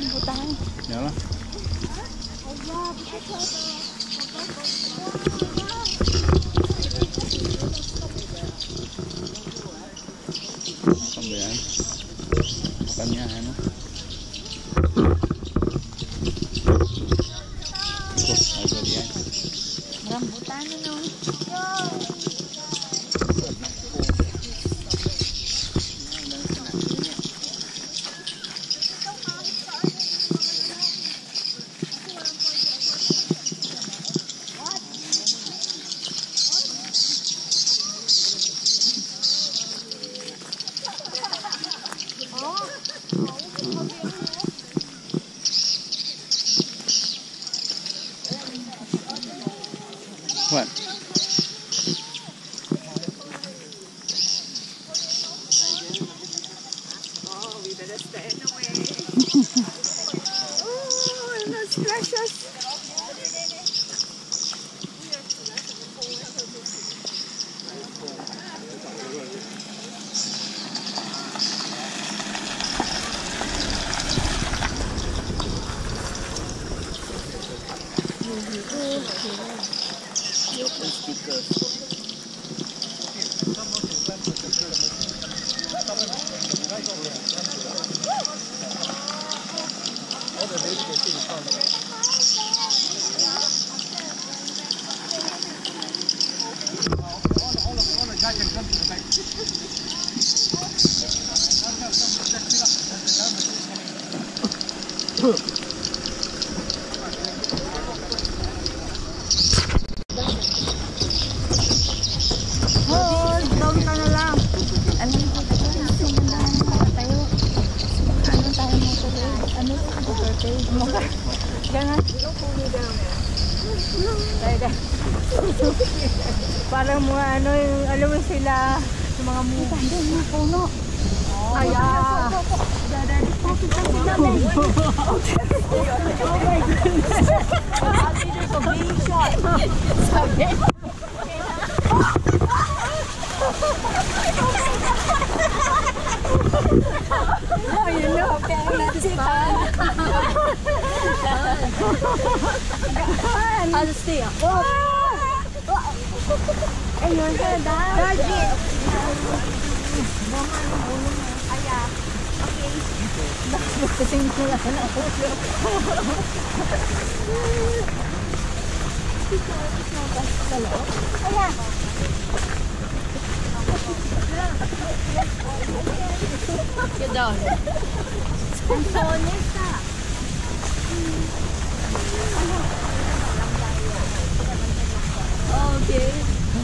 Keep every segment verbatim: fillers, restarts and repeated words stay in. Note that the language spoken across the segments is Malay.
rambutan. Yalah. Pembiayaan makannya anu. Tuh, ada dia. Rambutan ini. What? Oh, we better stand away. Oh, that's precious. Parang mga ano yung, alam mo sila, yung mga mukha. Hindi, mga puno. Ay, ah. Sabi. Oh, you know, kaya natin pa. I'll stay. Oh! Ayun ka na. Daddy! Aya. Okay. Nakasing ko lang na ako. Aya. Get down. Antonesta. Okay.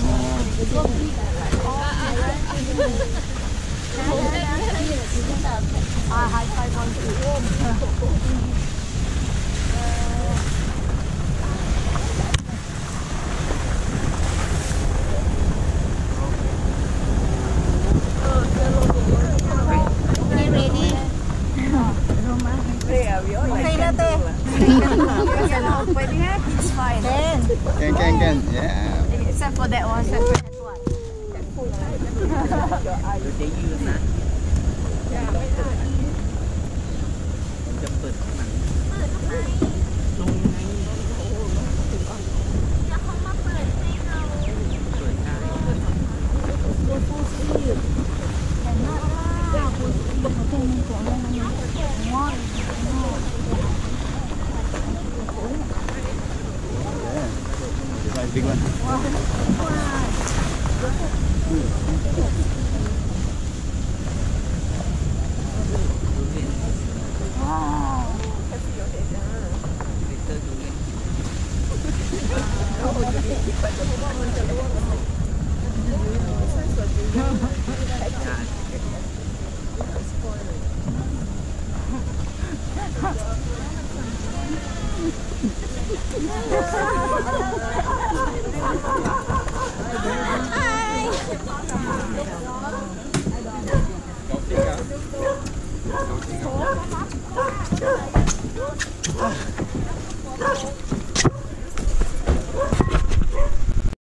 Ah, high five on you. It's fine. Can, can, can. Yeah. Except for that one, separate one. Big one.